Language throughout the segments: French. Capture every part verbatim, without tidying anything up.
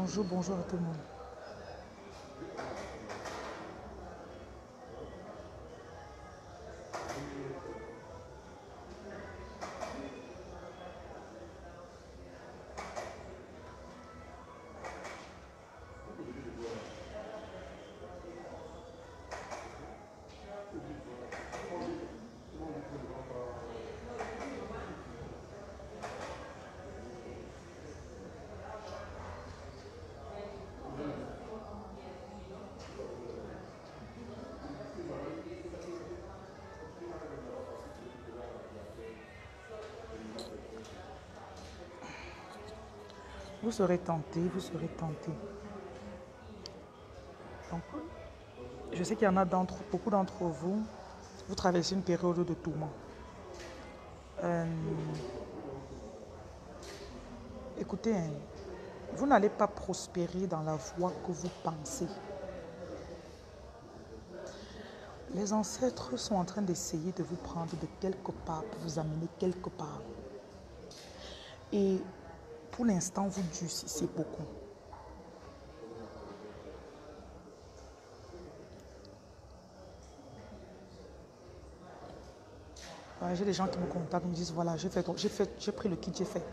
Bonjour, bonjour à tout le monde. Vous serez tenté, vous serez tenté. Donc, je sais qu'il y en a d'entre, beaucoup d'entre vous, vous traversez une période de tourment. Euh, écoutez, hein, vous n'allez pas prospérer dans la voie que vous pensez. Les ancêtres sont en train d'essayer de vous prendre de quelque part pour vous amener quelque part. Et pour l'instant, vous durcissez beaucoup. Ouais, j'ai des gens qui me contactent, me disent voilà, j'ai fait, j'ai fait, j'ai pris le kit, j'ai fait.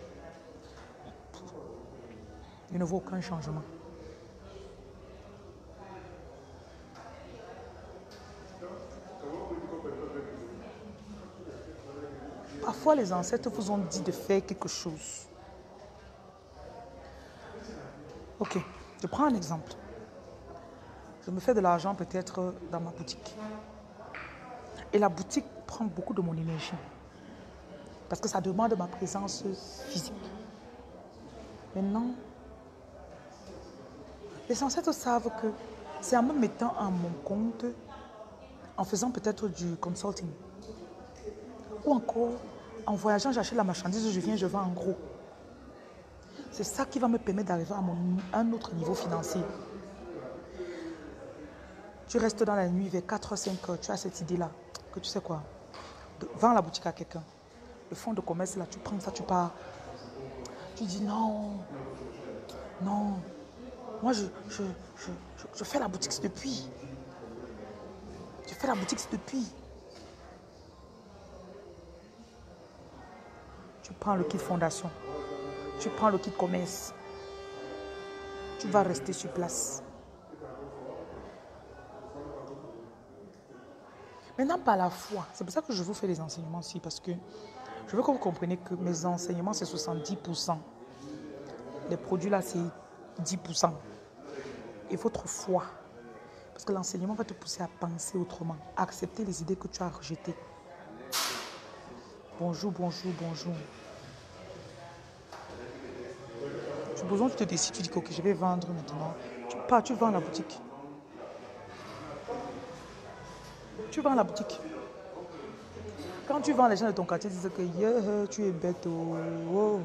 Il ne vaut aucun changement. Parfois, les ancêtres vous ont dit de faire quelque chose. Ok, je prends un exemple. Je me fais de l'argent peut-être dans ma boutique. Et la boutique prend beaucoup de mon énergie. Parce que ça demande ma présence physique. Maintenant, les ancêtres savent que c'est en me mettant à mon compte, en faisant peut-être du consulting. Ou encore, en voyageant, j'achète la marchandise, je viens, je vends en gros. C'est ça qui va me permettre d'arriver à, mon, à un autre niveau financier. Tu restes dans la nuit vers quatre heures, cinq heures, tu as cette idée-là, que tu sais quoi, de, vends la boutique à quelqu'un. Le fonds de commerce, là, tu prends ça, tu pars. Tu dis non, non, moi je, je, je, je, je fais la boutique depuis. Je fais la boutique depuis. Tu prends le kit fondation, tu prends le kit commerce, tu vas rester sur place. Maintenant, par la foi, c'est pour ça que je vous fais les enseignements ici, parce que je veux que vous compreniez que mes enseignements, c'est soixante-dix pour cent. Les produits là, c'est dix pour cent. Et votre foi, parce que l'enseignement va te pousser à penser autrement, à accepter les idées que tu as rejetées. Bonjour, bonjour, bonjour. Supposons que tu te décides, tu dis que okay, je vais vendre maintenant. Tu pars, tu vends la boutique. Tu vends la boutique. Quand tu vends, les gens de ton quartier disent que yeah, tu es bête. Oh, oh,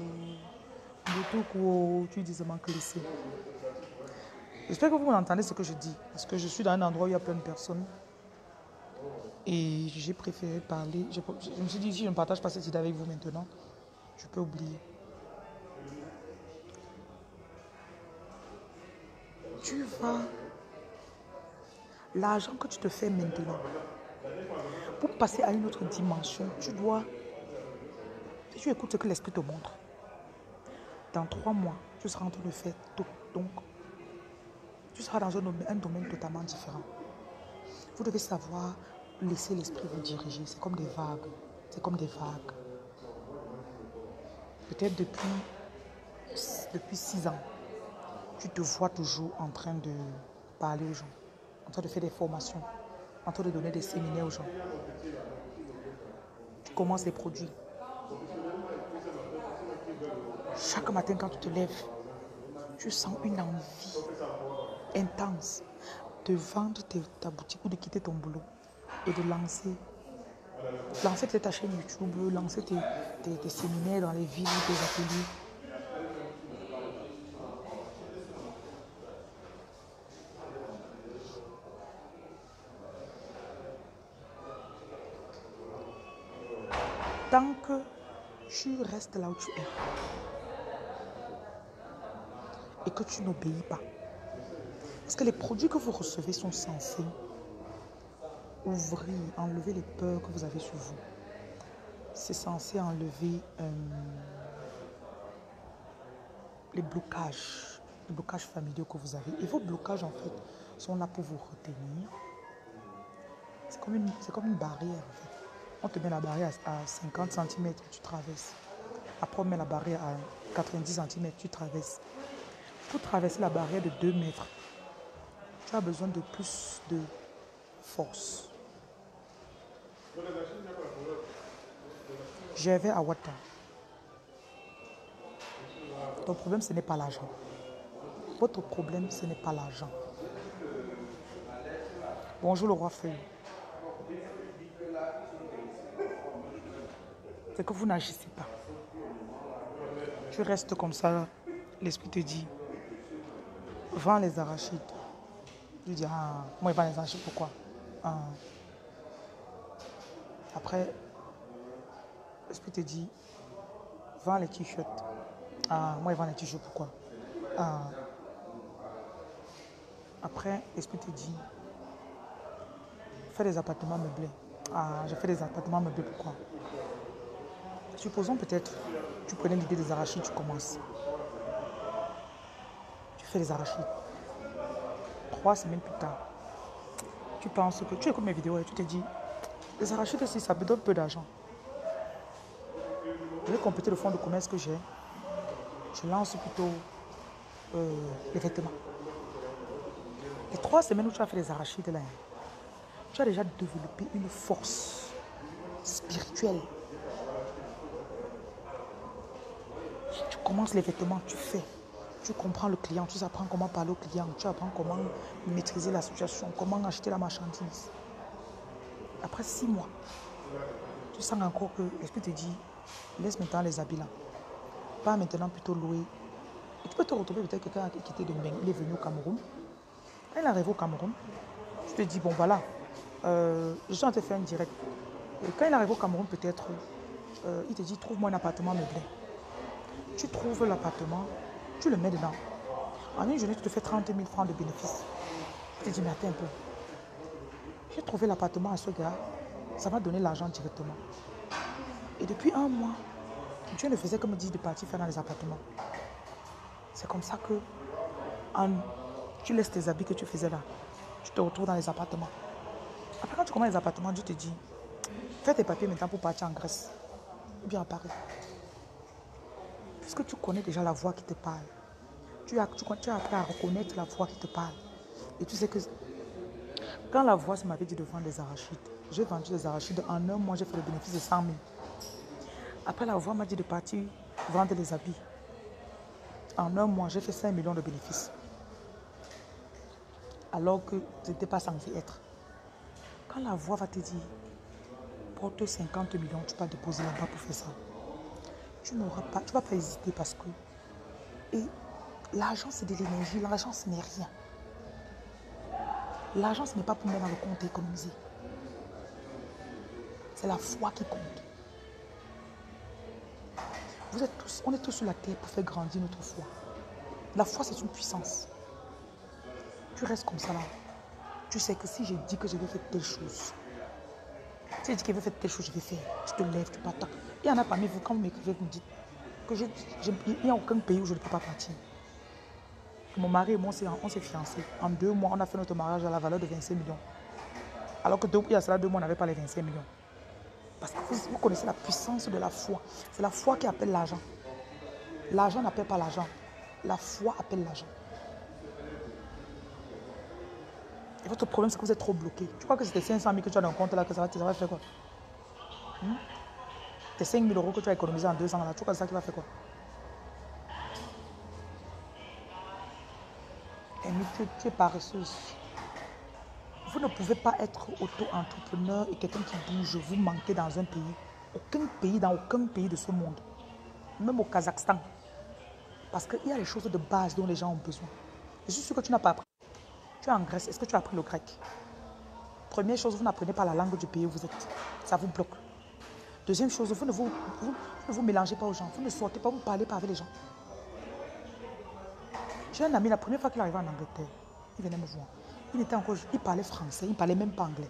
oh. Tu dis seulement que laisser. J'espère que vous entendez ce que je dis. Parce que je suis dans un endroit où il y a plein de personnes. Et j'ai préféré parler. Je, je me suis dit, si je ne partage pas cette idée avec vous maintenant, je peux oublier. Tu vas... L'argent que tu te fais maintenant, pour passer à une autre dimension, tu dois... Si tu écoutes ce que l'esprit te montre, dans trois mois, tu seras en train de faire tout. Donc, tu seras dans un domaine, un domaine totalement différent. Vous devez savoir laisser l'esprit vous diriger. C'est comme des vagues. C'est comme des vagues. Peut-être depuis, depuis six ans, tu te vois toujours en train de parler aux gens, en train de faire des formations, en train de donner des séminaires aux gens. Tu commences les produits. Chaque matin quand tu te lèves, tu sens une envie intense de vendre ta boutique ou de quitter ton boulot et de lancer. Lancer peut-être ta chaîne YouTube, lancer tes, tes, tes séminaires dans les villes, tes ateliers. Tant que tu restes là où tu es et que tu n'obéis pas. Parce que les produits que vous recevez sont censés ouvrir, enlever les peurs que vous avez sur vous. C'est censé enlever euh, les blocages, les blocages familiaux que vous avez. Et vos blocages, en fait, sont là pour vous retenir. C'est comme une, c'est comme une barrière, en fait. On te met la barrière à cinquante centimètres, tu traverses. Après, on met la barrière à quatre-vingt-dix centimètres, tu traverses. Pour traverser la barrière de deux mètres, tu as besoin de plus de force. Je vais à Ouattara. Ton problème, ce n'est pas l'argent. Votre problème, ce n'est pas l'argent. Bonjour le roi Feuille. C'est que vous n'agissez pas. Tu restes comme ça. L'esprit te dit, vends les arachides. Tu dis, ah, moi, je vends les arachides, pourquoi? Ah. Après, l'esprit te dit, vends les t-shirts. Ah, moi, je vends les t-shirts, pourquoi? Ah. Après, l'esprit te dit, fais des appartements meublés. Ah, je fais des appartements meublés, pourquoi? Supposons peut-être, tu prenais l'idée des arachides, tu commences. Tu fais les arachides. Trois semaines plus tard, tu penses que tu écoutes mes vidéos et tu te dis, les arachides, si ça me donne peu d'argent. Je vais compléter le fonds de commerce que j'ai. Je lance plutôt euh, les vêtements. Les trois semaines où tu as fait les arachides, là, tu as déjà développé une force spirituelle. Tu commences les vêtements, tu fais. Tu comprends le client, tu apprends comment parler au client, tu apprends comment maîtriser la situation, comment acheter la marchandise. Après six mois, tu sens encore que l'esprit te dit, laisse maintenant les habits là. Pas maintenant plutôt louer. Et tu peux te retrouver peut-être quelqu'un qui était de Mbeng, il est venu au Cameroun. Quand il arrive au Cameroun, tu te dis, bon voilà, euh, je suis en train de faire un direct. Et quand il arrive au Cameroun, peut-être, euh, il te dit, trouve-moi un appartement meublé. Tu trouves l'appartement, tu le mets dedans. En une journée, tu te fais trente mille francs de bénéfices. Tu te dis, mais attends un peu. J'ai trouvé l'appartement à ce gars, ça m'a donné l'argent directement. Et depuis un mois, Dieu ne faisait que me dire de partir faire dans les appartements. C'est comme ça que en, tu laisses tes habits que tu faisais là. Tu te retrouves dans les appartements. Après, quand tu commences les appartements, Dieu te dit, fais tes papiers maintenant pour partir en Grèce. Ou bien à Paris. Puisque tu connais déjà la voix qui te parle. Tu as, tu, tu as appris à reconnaître la voix qui te parle. Et tu sais que quand la voix m'avait dit de vendre des arachides, j'ai vendu des arachides. En un mois, j'ai fait le bénéfice de cent mille. Après, la voix m'a dit de partir vendre les habits. En un mois, j'ai fait cinq millions de bénéfices. Alors que je n'étais pas censé être. Quand la voix va te dire, porte cinquante millions, tu vas déposer là-bas pour faire ça. Tu n'auras pas, tu ne vas pas hésiter parce que et l'argent, c'est de l'énergie. L'argent, ce n'est rien. L'argent, ce n'est pas pour mettre dans le compte et économiser. C'est la foi qui compte. Vous êtes tous, on est tous sur la terre pour faire grandir notre foi. La foi, c'est une puissance. Tu restes comme ça là. Tu sais que si je dis que je vais faire telle chose, si je dis que je vais faire telle chose, je vais faire. Tu te lèves, tu pars. Il y en a parmi vous, quand vous m'écrivez, vous me dites que je, je, il n'y a aucun pays où je ne peux pas partir. Mon mari et moi, on s'est fiancés. En deux mois, on a fait notre mariage à la valeur de vingt-cinq millions. Alors que deux, il y a cela deux mois, on n'avait pas les vingt-cinq millions. Parce que vous, vous connaissez la puissance de la foi. C'est la foi qui appelle l'argent. L'argent n'appelle pas l'argent. La foi appelle l'argent. Et votre problème, c'est que vous êtes trop bloqué. Tu crois que c'était cinq cent mille que tu as dans le compte là, que ça va, ça va faire quoi? hmm? Tes cinq mille euros que tu as économisé en deux ans là, tu crois que c'est ça qui va faire quoi? Et tu, tu es paresseuse. Vous ne pouvez pas être auto-entrepreneur et quelqu'un qui bouge. Vous manquez dans un pays. Aucun pays, dans aucun pays de ce monde. Même au Kazakhstan. Parce qu'il y a les choses de base dont les gens ont besoin. Je suis sûr que tu n'as pas appris. Tu es en Grèce. Est-ce que tu as appris le grec? Première chose, vous n'apprenez pas la langue du pays où vous êtes. Ça vous bloque. Deuxième chose, vous ne vous, vous, vous, ne vous mélangez pas aux gens. Vous ne sortez pas, vous ne parlez pas avec les gens. J'ai un ami, la première fois qu'il arrivait en Angleterre, il venait me voir. Il était encore, il parlait français, il ne parlait même pas anglais.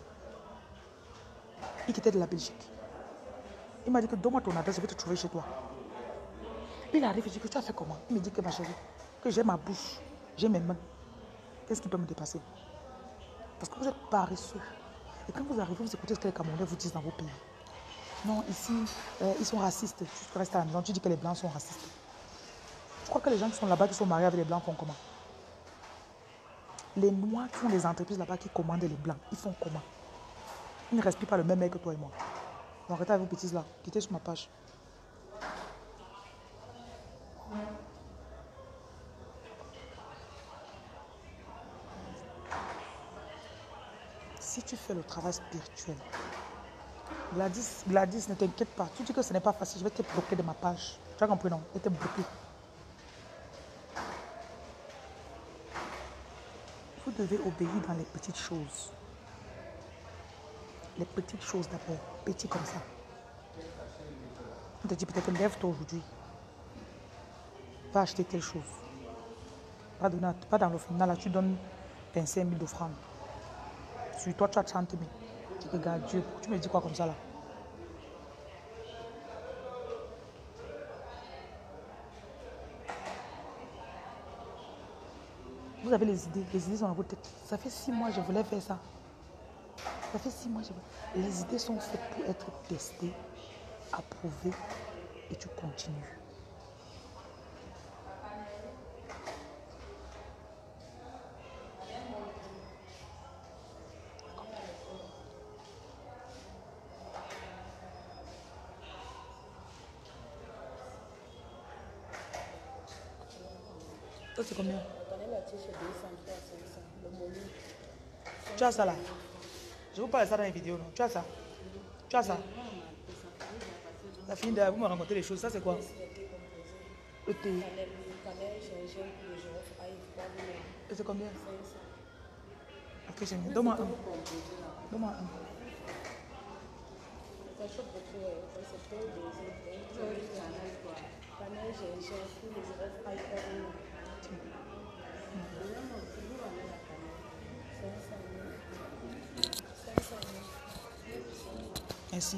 Il était de la Belgique. Il m'a dit que donne-moi ton adresse, je vais te trouver chez toi. Il arrive, je dis que tu as fait comment? Il me dit que ma chérie, que j'ai ma bouche, j'ai mes mains. Qu'est-ce qui peut me dépasser? Parce que vous êtes paresseux. Et quand vous arrivez, vous écoutez ce que les Camerounais vous disent dans vos pays. Non, ici, euh, ils sont racistes. Tu restes à la maison, tu dis que les Blancs sont racistes. Je crois que les gens qui sont là-bas, qui sont mariés avec les Blancs, font comment? Les Noirs qui font les entreprises là-bas, qui commandent les Blancs, ils font comment? Ils ne respirent pas le même air que toi et moi. Donc arrêtez avec vos bêtises là. Quittez sur ma page. Si tu fais le travail spirituel, Gladys, Gladys, ne t'inquiète pas. Tu dis que ce n'est pas facile, je vais te bloquer de ma page. Tu as compris, non? Je vais te bloquer. Vous devez obéir dans les petites choses. Les petites choses d'abord, petits comme ça. On te dit peut-être lève-toi aujourd'hui. Va acheter telle chose. Pas, donner, pas dans le final, là, tu donnes vingt-cinq mille d'offrandes. Sur toi, tu as trente mille. Tu regardes Dieu. Tu me dis quoi comme ça là? Vous avez les idées. Les idées sont dans votre tête. Ça fait six mois que je voulais faire ça. Ça fait six mois que je voulais. Les idées sont faites pour être testées, approuvées et tu continues. Ça c'est combien? Tu as ça là? Je vous parle de ça dans les vidéos, non? Tu as ça? Tu as ça? La fille de vous me racontez les choses. Ça c'est quoi? Le thé. Et c'est combien? Ok, c'est mieux. Donne-moi un. Donne-moi un. Merci.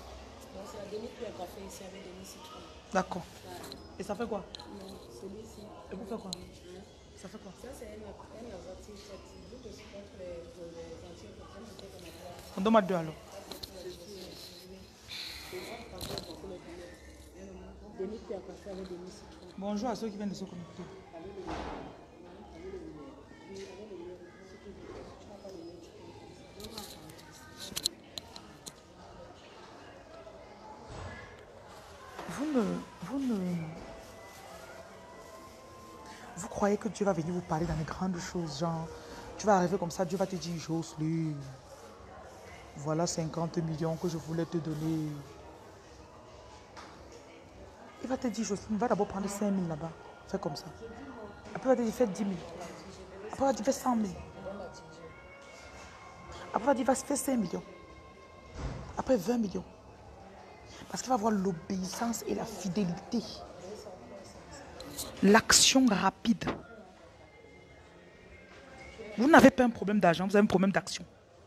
D'accord. Et ça fait quoi? Et vous faites quoi? Ça fait quoi? On donne-moi deux alors. Bonjour à ceux qui viennent de se connecter. Vous ne, vous ne... Vous croyez que Dieu va venir vous parler dans les grandes choses, genre, tu vas arriver comme ça, Dieu va te dire, Jocelyne, voilà cinquante millions que je voulais te donner. Il va te dire, Jocelyne, va d'abord prendre cinq mille là-bas, fais comme ça. Après, il va te dire, fais dix mille. Après, il va te dire, fais cent mille. Après, il va te dire, fais cinq millions. Après, vingt millions. Parce qu'il va voir l'obéissance et la fidélité. L'action rapide. Vous n'avez pas un problème d'argent, vous avez un problème d'action.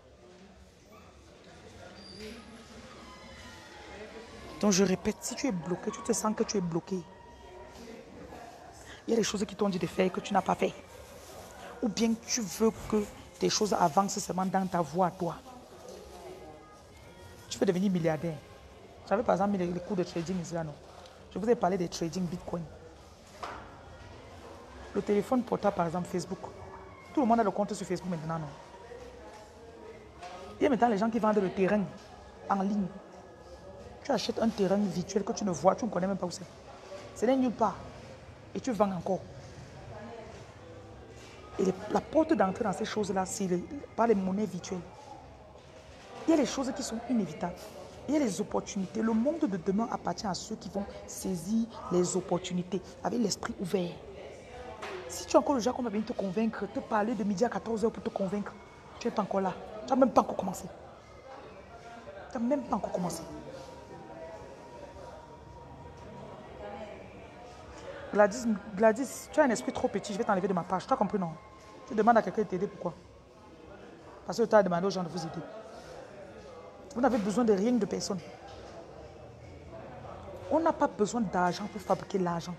Donc je répète, si tu es bloqué, tu te sens que tu es bloqué. Il y a des choses qui t'ont dit de faire et que tu n'as pas fait. Ou bien tu veux que tes choses avancent seulement dans ta voie à toi. Tu veux devenir milliardaire. Vous savez par exemple les, les cours de trading ici là, non? Je vous ai parlé des trading Bitcoin. Le téléphone portable par exemple Facebook. Tout le monde a le compte sur Facebook maintenant, non? Il y a maintenant les gens qui vendent le terrain en ligne. Tu achètes un terrain virtuel que tu ne vois, tu ne connais même pas où c'est. Ce n'est nulle part. Et tu vends encore. Et les, la porte d'entrée dans ces choses-là, c'est le, par les monnaies virtuelles. Il y a les choses qui sont inévitables. Il y a les opportunités. Le monde de demain appartient à ceux qui vont saisir les opportunités avec l'esprit ouvert. Si tu as encore le gens qu'on va venir te convaincre, te parler de midi à quatorze heures pour te convaincre, tu n'es pas encore là. Tu n'as même pas encore commencé. Tu n'as même pas encore commencé. Gladys, Gladys, tu as un esprit trop petit, je vais t'enlever de ma page. Tu as compris, non? Tu demandes à quelqu'un de t'aider, pourquoi? Parce que tu as demandé aux gens de vous aider. Vous n'avez besoin de rien de personne. On n'a pas besoin d'argent pour fabriquer l'argent.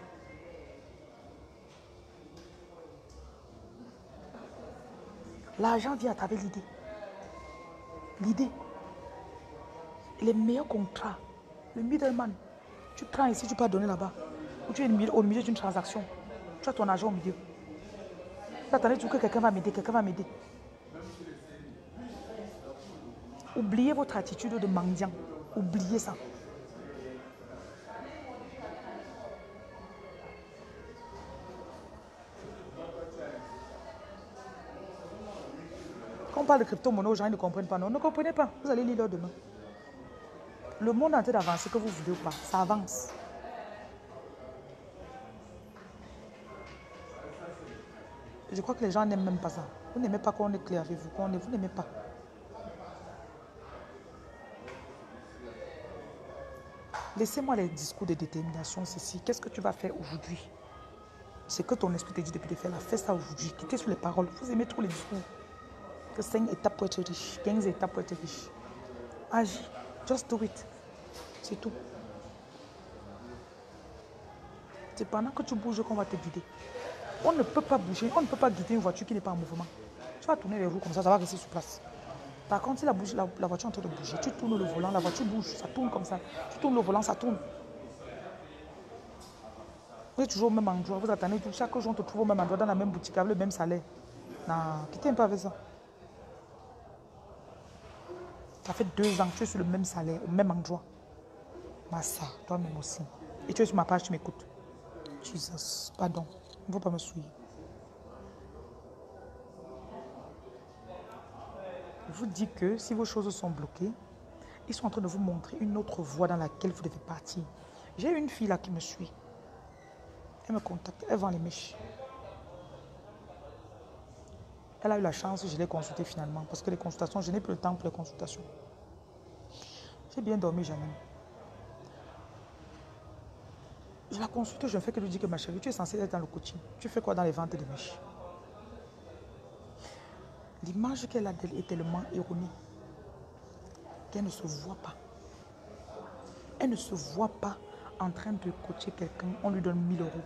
L'argent vient à travers l'idée. L'idée. Les meilleurs contrats. Le middleman. Tu prends ici, tu peux donner là-bas. Ou tu es au milieu d'une transaction. Tu as ton argent au milieu. Tu attends toujours que quelqu'un va m'aider, quelqu'un va m'aider. Oubliez votre attitude de mendiant. Oubliez ça. Quand on parle de crypto-monnaie, aux gens ils ne comprennent pas. Non, ne comprenez pas. Vous allez lire leur demain. Le monde est en train d'avancer, que vous voulez ou pas. Ça avance. Je crois que les gens n'aiment même pas ça. Vous n'aimez pas qu'on est clair avec vous. Qu'on est, vous n'aimez pas. Laissez-moi les discours de détermination, ceci. Qu'est-ce que tu vas faire aujourd'hui? C'est que ton esprit te dit depuis de faire. Fais ça aujourd'hui. Quittez sur les paroles. Vous aimez trop les discours. Que cinq étapes pour être riche. quinze étapes pour être riche. Agis. Just do it. C'est tout. C'est pendant que tu bouges qu'on va te guider. On ne peut pas bouger. On ne peut pas guider une voiture qui n'est pas en mouvement. Tu vas tourner les roues comme ça, ça va rester sur place. Par contre, si la, bouge, la, la voiture est en train de bouger, tu tournes le volant, la voiture bouge, ça tourne comme ça. Tu tournes le volant, ça tourne. Vous êtes toujours au même endroit, vous attendez tout. Chaque jour, on te trouve au même endroit, dans la même boutique, avec le même salaire. Non, quittez un peu avec ça. Ça fait deux ans que tu es sur le même salaire, au même endroit. Massa, toi-même aussi. Et tu es sur ma page, tu m'écoutes. Jesus, pardon. Il ne faut pas me souiller. Je vous dis que si vos choses sont bloquées, ils sont en train de vous montrer une autre voie dans laquelle vous devez partir. J'ai une fille là qui me suit. Elle me contacte, elle vend les mèches. Elle a eu la chance, je l'ai consultée finalement. Parce que les consultations, je n'ai plus le temps pour les consultations. J'ai bien dormi, Janine. Je la consulte, je ne fais que lui dire que ma chérie, tu es censée être dans le coaching. Tu fais quoi dans les ventes de mèches? L'image qu'elle a d'elle est tellement erronée qu'elle ne se voit pas. Elle ne se voit pas en train de coacher quelqu'un, on lui donne mille euros.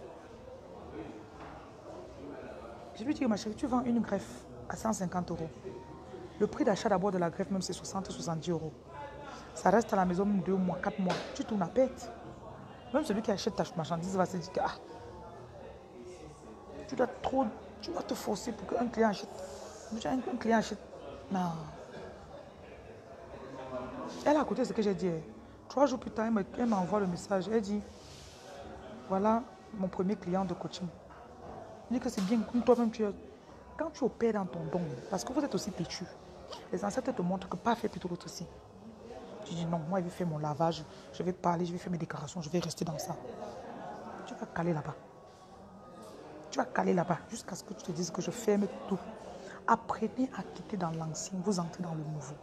Je lui dis, ma chérie, tu vends une greffe à cent cinquante euros. Le prix d'achat d'abord de la greffe, même, c'est soixante à soixante-dix euros. Ça reste à la maison deux mois, quatre mois. Tu tournes à perte. Même celui qui achète ta marchandise va se dire que ah, tu dois trop, tu dois te forcer pour qu'un client achète. Un, un client achète. Non. Elle a écouté ce que j'ai dit. Trois jours plus tard, elle m'envoie le message. Elle dit, voilà mon premier client de coaching. Je dis que c'est bien, comme toi-même tu es. Quand tu opères dans ton don, parce que vous êtes aussi têtu, les ancêtres te montrent que pas fait plutôt l'autre aussi. Tu dis non, moi je vais faire mon lavage, je vais parler, je vais faire mes déclarations, je vais rester dans ça. Tu vas caler là-bas. Tu vas caler là-bas jusqu'à ce que tu te dises que je ferme tout. Apprenez à quitter dans l'ancien, vous entrez dans le nouveau.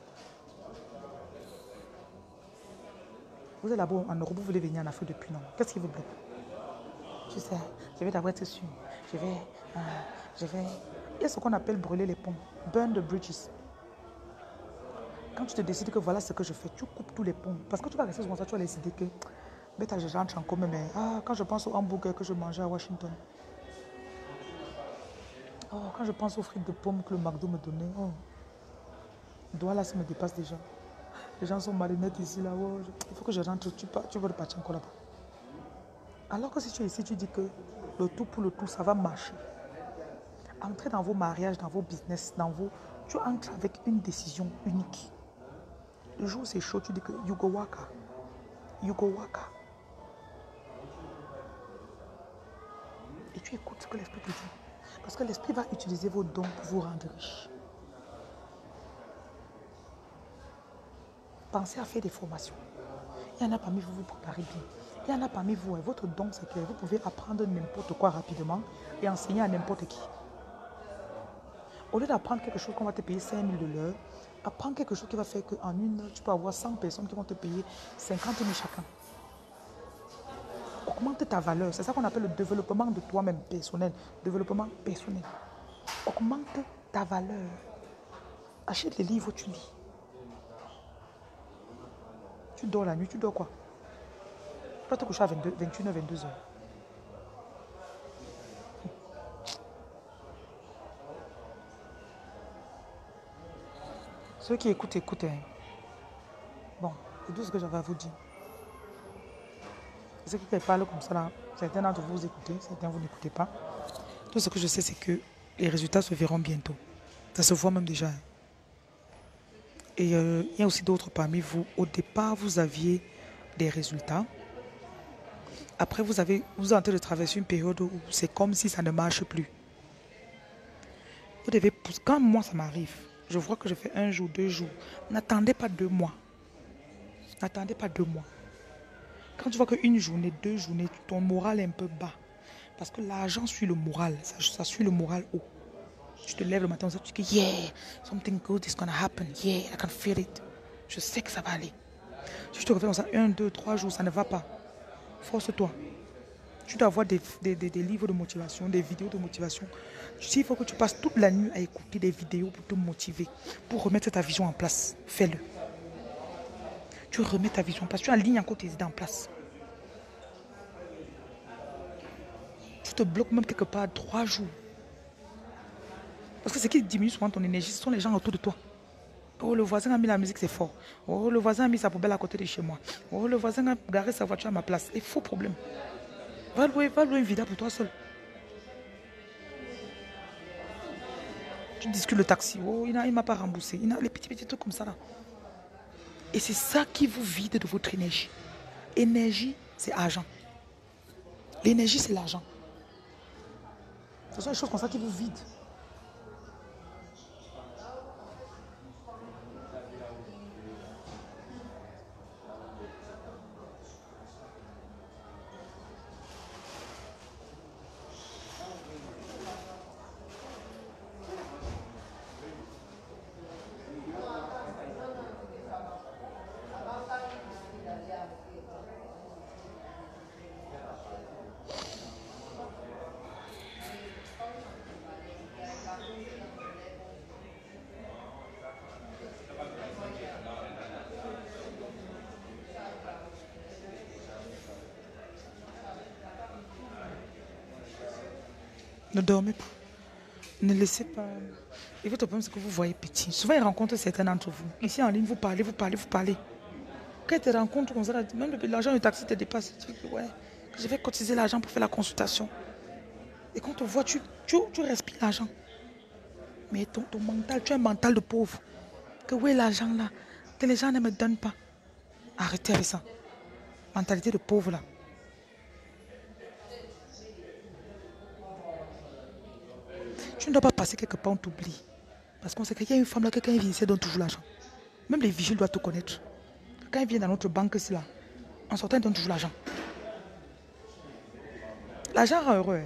Vous êtes là-bas en Europe, vous voulez venir en Afrique depuis non. Qu'est-ce qui vous bloque? Tu sais, je vais d'abord être sûr. Je vais, euh, je vais... Il y a ce qu'on appelle brûler les ponts. Burn the bridges. Quand tu te décides que voilà ce que je fais, tu coupes tous les ponts. Parce que tu vas rester comme ça, tu vas décider que... Mais je rentre en commun, mais... Ah, quand je pense au hamburger que je mangeais à Washington. Oh, quand je pense aux frites de pommes que le McDo me donnait. Oh. Le doigt là, ça me dépasse déjà. Les gens sont marinettes ici, là. Oh, je... Il faut que je rentre. Tu, tu veux repartir encore là-bas. Alors que si tu es ici, tu dis que le tout pour le tout, ça va marcher. Entrez dans vos mariages, dans vos business, dans vos... Tu entres avec une décision unique. Le jour où c'est chaud, tu dis que you go waka. You go waka. Et tu écoutes ce que l'esprit te dit. Parce que l'esprit va utiliser vos dons pour vous rendre riche. Pensez à faire des formations. Il y en a parmi vous, vous préparez bien. Il y en a parmi vous, et votre don, c'est que vous pouvez apprendre n'importe quoi rapidement et enseigner à n'importe qui. Au lieu d'apprendre quelque chose qu'on va te payer cinq mille de l'heure, apprends quelque chose qui va faire qu'en une heure, tu peux avoir cent personnes qui vont te payer cinquante mille chacun. Augmente ta valeur. C'est ça qu'on appelle le développement de toi-même personnel. Développement personnel. Augmente ta valeur. Achète les livres, tu lis. Tu dors la nuit, tu dors quoi? Tu vas te coucher à vingt-deux, vingt et une heures, vingt-deux heures. Ceux qui écoutent, écoutez. Bon, c'est tout ce que j'avais à vous dire. Ceux qui parlent comme ça, là, certains d'entre vous, vous écoutez, certains vous n'écoutez pas. Tout ce que je sais, c'est que les résultats se verront bientôt. Ça se voit même déjà. Et euh, il y a aussi d'autres parmi vous. Au départ, vous aviez des résultats. Après, vous avez, vous êtes en train de traverser une période où c'est comme si ça ne marche plus. Vous devez pousser. Quand moi, ça m'arrive, je vois que je fais un jour, deux jours. N'attendez pas deux mois. N'attendez pas deux mois. Quand tu vois qu'une journée, deux journées, ton moral est un peu bas. Parce que l'argent suit le moral. Ça, ça suit le moral haut. Tu te lèves le matin, tu dis, yeah, something good is gonna happen. Yeah, I can feel it. Je sais que ça va aller. Si tu te réveilles dans ça, un, deux, trois jours, ça ne va pas. Force-toi. Tu dois avoir des, des, des, des livres de motivation, des vidéos de motivation. Il faut que tu passes toute la nuit à écouter des vidéos pour te motiver, pour remettre ta vision en place. Fais-le. Tu remets ta vision en place. Tu alignes encore tes idées en place. Tu te bloques même quelque part trois jours. Parce que ce qui diminue souvent ton énergie, ce sont les gens autour de toi. Oh, le voisin a mis la musique, c'est fort. Oh, le voisin a mis sa poubelle à côté de chez moi. Oh, le voisin a garé sa voiture à ma place. Et faux problème. Va louer, va louer une vida pour toi seul. Tu discutes le taxi. Oh, il ne m'a pas remboursé. Il a les petits, petits trucs comme ça là. Et c'est ça qui vous vide de votre énergie. Énergie, c'est argent. L'énergie, c'est l'argent. Ce sont les choses comme ça qui vous vident. Ne dormez pas. Ne laissez pas. Et votre problème, c'est que vous voyez petit. Souvent, ils rencontrent certains d'entre vous. Ici, en ligne, vous parlez, vous parlez, vous parlez. Quand ils te rencontrent comme ça, même l'argent du taxi te dépasse. Tu dis, ouais, je vais cotiser l'argent pour faire la consultation. Et quand on te voit, tu, tu, tu respires l'argent. Mais ton, ton mental, tu as un mental de pauvre. Que où est l'argent là? Que les gens ne me donnent pas. Arrêtez avec ça. Mentalité de pauvre là. Tu ne dois pas passer quelque part, on t'oublie. Parce qu'on sait qu'il y a une femme là, quelqu'un vient ici, donne toujours l'argent. Même les vigiles doivent te connaître. Quand ils viennent dans notre banque ici là, en sortant, ils donnent toujours l'argent. L'argent rend heureux.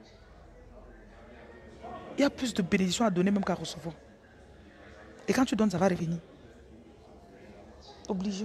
Il y a plus de bénédictions à donner même qu'à recevoir. Et quand tu donnes, ça va revenir. Obligé.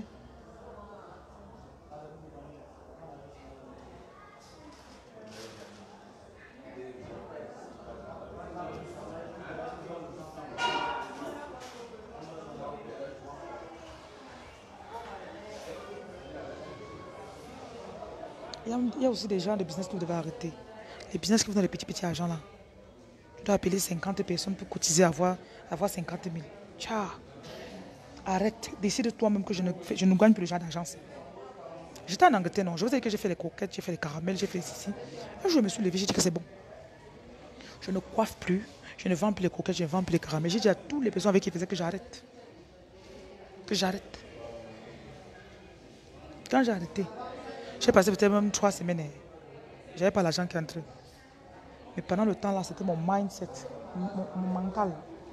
Il y, a, il y a aussi des gens de business que vous devez arrêter. Les business qui vous donnent les petits petits argent là. Tu dois appeler cinquante personnes pour cotiser, avoir, avoir cinquante mille. Ciao. Arrête. Décide toi-même que je ne, je ne gagne plus le genre d'argent. J'étais en Angleterre, non. Je vous ai dit que j'ai fait les croquettes, j'ai fait les caramels, j'ai fait ceci. Un jour, je me suis levé, j'ai dit que c'est bon. Je ne coiffe plus, je ne vends plus les croquettes, je ne vends plus les caramels. J'ai dit à toutes les personnes avec qui ils faisaient que j'arrête. Que j'arrête. Quand j'ai arrêté, j'ai passé peut-être même trois semaines. Je n'avais pas l'argent qui entrait. Mais pendant le temps là, c'était mon mindset, mon, mon mental.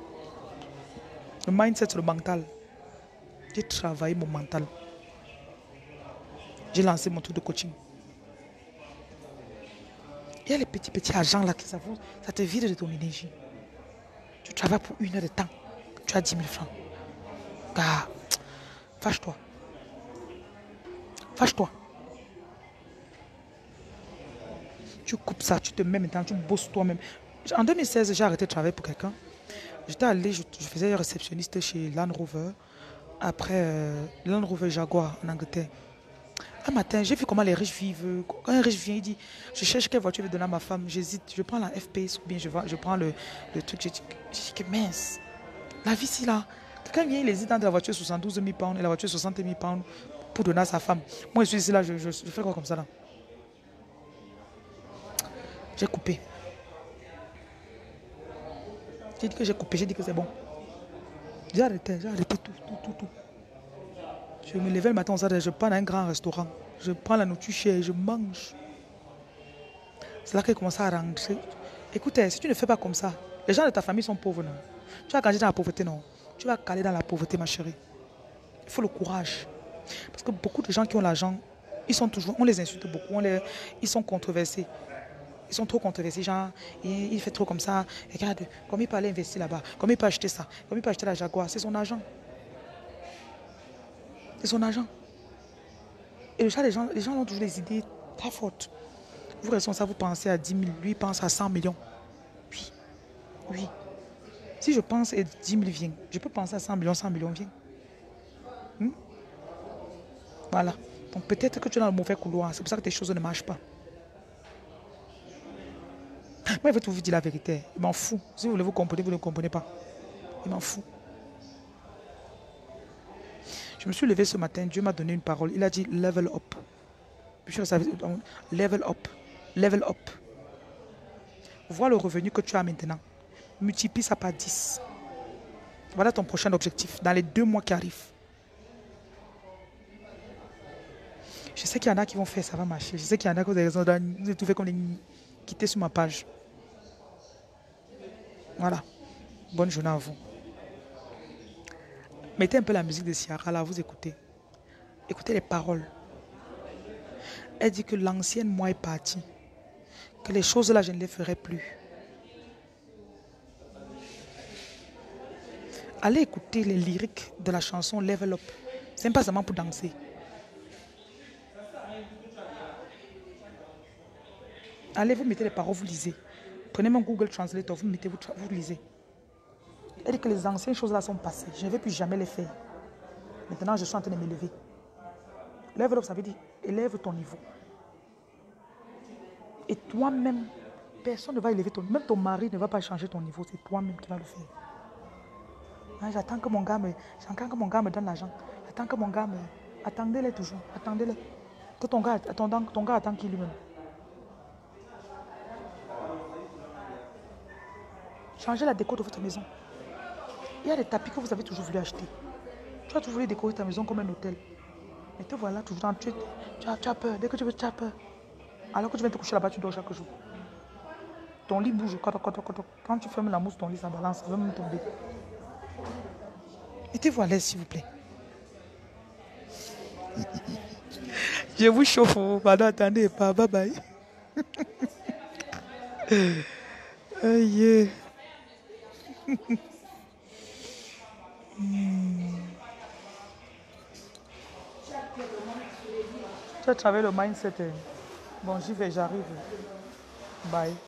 Le mindset, c'est le mental. J'ai travaillé mon mental. J'ai lancé mon truc de coaching. Il y a les petits petits agents là qui ça, vous, ça te vide de ton énergie. Tu travailles pour une heure de temps. Tu as dix mille francs. Gars, fâche-toi. Fâche-toi. Tu coupes ça, tu te mets maintenant, tu bosses toi-même. En deux mille seize, j'ai arrêté de travailler pour quelqu'un. J'étais allé, je, je faisais réceptionniste chez Land Rover. Après, euh, Land Rover Jaguar en Angleterre. Un matin, j'ai vu comment les riches vivent. Quand un riche vient, il dit, je cherche quelle voiture je vais donner à ma femme. J'hésite, je prends la F P S ou bien je, vais, je prends le, le truc. J'ai dit, j'ai dit que mince, la vie ici là. Quelqu'un vient, il hésite entre la voiture soixante-douze mille pounds et la voiture soixante mille pounds pour donner à sa femme. Moi, je suis ici là, je, je, je fais quoi comme ça là? J'ai coupé. J'ai dit que j'ai coupé, j'ai dit que c'est bon. J'ai arrêté, j'ai arrêté tout, tout, tout, tout. Je me levais le matin, je prends dans un grand restaurant. Je prends la nourriture chère, je mange. C'est là qu'il commence à rentrer. Écoutez, si tu ne fais pas comme ça, les gens de ta famille sont pauvres, non? Tu vas grandir dans la pauvreté, non? Tu vas caler dans la pauvreté, ma chérie. Il faut le courage. Parce que beaucoup de gens qui ont l'argent, ils sont toujours, on les insulte beaucoup, on les, ils sont controversés. Ils sont trop controversés, genre, il, il fait trop comme ça. Regarde, comme il peut aller investir là-bas, comme il peut acheter ça, comme il peut acheter la Jaguar, c'est son argent. C'est son argent. Et le chat, les gens, les gens ont toujours des idées très fortes. Vous restez ça, vous pensez à dix mille, lui il pense à cent millions. Oui, oui. Si je pense et dix mille vient, je peux penser à cent millions, cent millions vient. Hmm? Voilà. Donc peut-être que tu es dans le mauvais couloir, c'est pour ça que tes choses ne marchent pas. Moi, il veut tout vous dire la vérité. Il m'en fout. Si vous voulez vous comprendre, vous ne comprenez pas. Il m'en fout. Je me suis levé ce matin, Dieu m'a donné une parole. Il a dit level up. Level up. Level up. Vois le revenu que tu as maintenant. Multiplie ça par dix. Voilà ton prochain objectif dans les deux mois qui arrivent. Je sais qu'il y en a qui vont faire, ça va marcher. Je sais qu'il y en a qui ont des raisons de tout faire comme les quitter sur ma page. Voilà. Bonne journée à vous. Mettez un peu la musique de Ciara, là, vous écoutez. Écoutez les paroles. Elle dit que l'ancienne moi est partie. Que les choses là, je ne les ferai plus. Allez écouter les lyriques de la chanson Level Up. C'est pas seulement pour danser. Allez, vous mettez les paroles, vous lisez. Prenez mon Google Translator, vous mettez, vous, vous lisez. Elle dit que les anciennes choses là sont passées. Je ne vais plus jamais les faire. Maintenant, je suis en train de m'élever. Level up, ça veut dire élève ton niveau. Et toi-même, personne ne va élever ton niveau. Même ton mari ne va pas changer ton niveau. C'est toi-même qui vas le faire. Hein, j'attends que mon gars me, j'attends que mon gars me donne l'argent. J'attends que mon gars me... Attendez-les toujours. Attendez-les. Que ton gars, ton, ton gars attend qui lui-même. Changez la déco de votre maison. Il y a des tapis que vous avez toujours voulu acheter. Tu as toujours voulu décorer ta maison comme un hôtel. Mais te voilà toujours dans... Tu, tu, as, tu as peur. Dès que tu veux, tu as peur. Alors que tu viens te coucher là-bas, tu dors chaque jour. Ton lit bouge. Quand tu fermes la mousse, ton lit, ça balance. Ça va même tomber. Mettez-vous à l'aise, s'il vous plaît. Je vous chauffe. Pardon, attendez pas. Bye bye. Aïe. Hmm. Tu as travaillé le mindset. Bon, j'y vais, j'arrive. Bye.